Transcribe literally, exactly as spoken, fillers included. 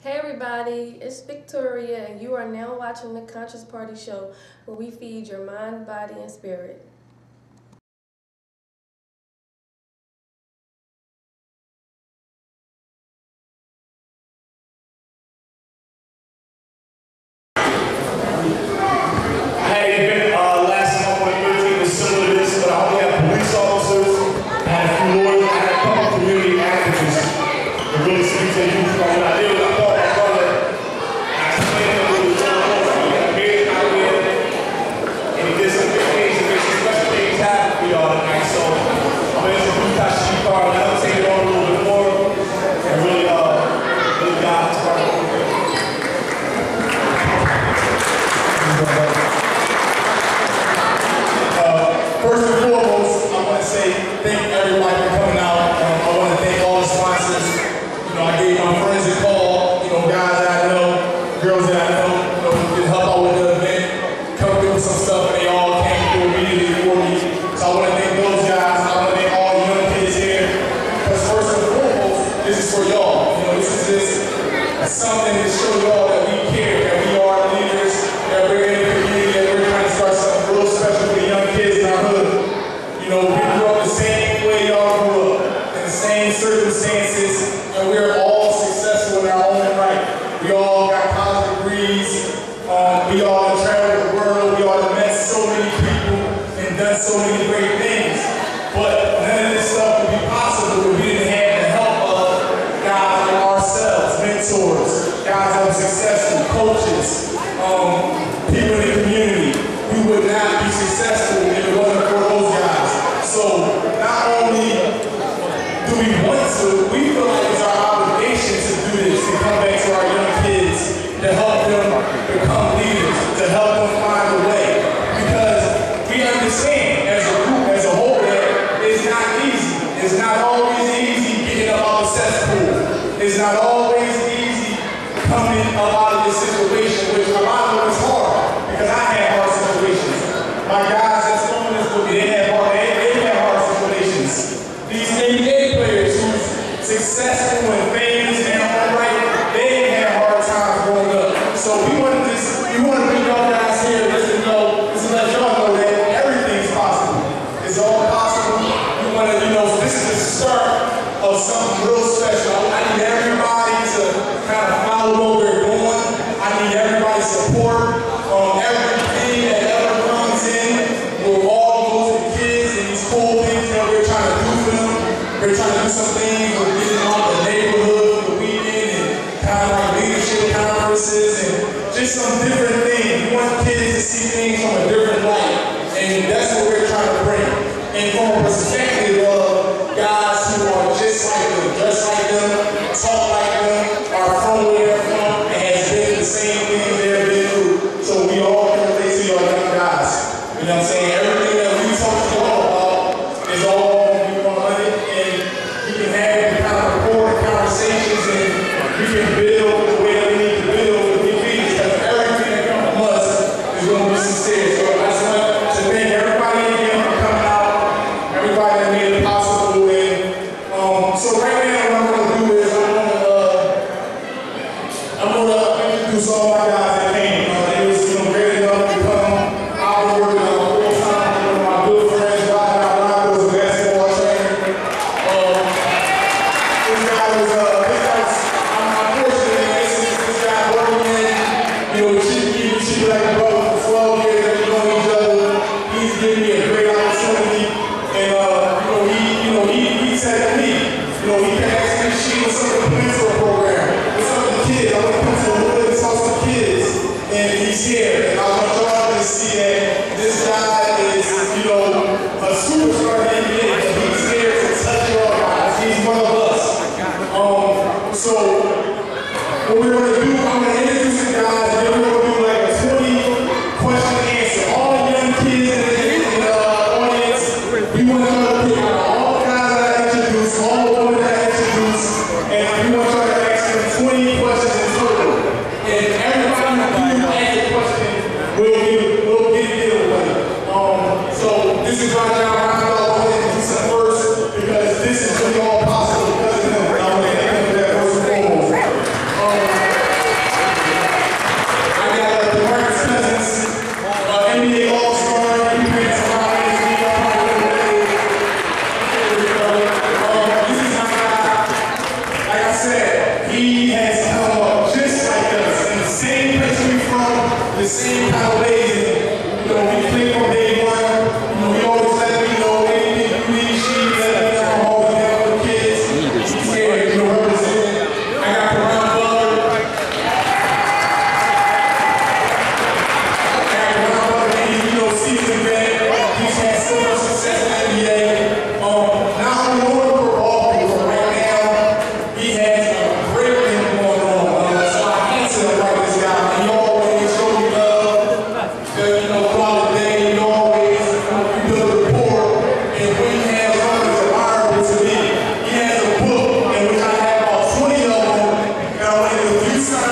Hey everybody, it's Victoria and you are now watching the Conscious Party Show, where we feed your mind, body, and spirit. Something to show y'all that we care, that we are leaders, that we're in the community, that we're trying to start something real special for the young kids in our hood. You know, we grew up the same way y'all grew up, in the same circumstances, and we're all successful in our own right. We all got college degrees, um, we all have traveled the world, we all have met so many people and done so many great things. But none of this stuff would be possible if we didn't have the help of guys like ourselves, mentors, guys that are successful, coaches, um, people in the community. We would not be successful if it wasn't for those guys. So not only do we want to, we feel like it's our obligation to do this, to come back to our young kids, to help them become leaders, to help them find a way. Because we understand as a group, as a whole, that it's not easy. It's not always easy getting up out of the cesspool. It's not always easy coming up out of this situation, which a lot of it is hard, because I had hard situations. My guys that's doing this with me, they had hard, they, they had hard situations. These N B A players who's successful and famous and all right, they had hard times growing up. So we want to just, we want to bring y'all guys here just to know, just to let y'all know that everything's possible. It's all possible. We want to, you know, so this is the start of something real special. I need everybody to kind of follow what we're doing. I need everybody's support on everything that ever comes in. We'll all go to the kids and these cool things that we're trying to do for them. We're trying to do some things. We're getting out the neighborhood for the weekend and kind of like leadership conferences and just some different things. We want kids to see things from a different light. And that's what we're trying to bring. And from a perspective of guys who are just like them, dress like them, talk like them, are from where they're from, and has been the same things they've been through. So we all can relate to your young guys. You know what I'm saying? Everything that we talk to y'all about is all going to be one hundred, and you can have the kind of recorded conversations, and we can build the way that we need to build with the leaders, because everything that comes from us is going to be sincere. So I just want to thank everybody again for coming out, everybody that made it possible. And um, so right now, what I'm going to do is I'm going to uh, I'm going to introduce all my guys that came. Uh, they was you know great enough to come. I've been working on full time with one of my good friends, Ryan Ryan was a basketball trainer. Um, this guy was uh, this guy's I'm unfortunately this is this guy working in you know cheap keep cheap like a brother for twelve years that we know each other. He's giving me a great opportunity, and uh, you know he you know he he said to me, you know he passed me she was some of the mentor program with some of the kids. I went to the hood and saw some kids, and he's here, and I want y'all to see that this guy is you know a superstar in the N B A, but he's here to touch y'all guys. He's one of us. Um, so what we're gonna do, I'm gonna introduce the guys, and then we're gonna do like a twenty question answer. All the young kids in the, in the uh, audience, we want y'all to pick out all the guys that I introduced, all the women that I introduced, and we want y'all to ask them twenty questions in total. And everybody who ask a question will get will get it away. Um, so this is right now. I'm gonna go ahead and do some first because this is really all possible because of them. I want to thank them for that first and foremost. Um, he has come up just like us, in the same place we from, the same kind of ways. You know, we click on day one. You know, he always let me know anything you need. She let me know. I'm always there for the kids. He's here, you know, representing. I got Karan Butler. I got Karan Butler. He's, you know, seasoned vet. He's had so much success in the N B A. Um, not only on the ball, but right now, he has a great thing going on. Uh, so I can't say like this guy. He always show me love. Uh, you know, throughout the day, he always uh, build a rapport. And when he has something that's admirable to me, he has a book in which I have about twenty of them. And I want to do something.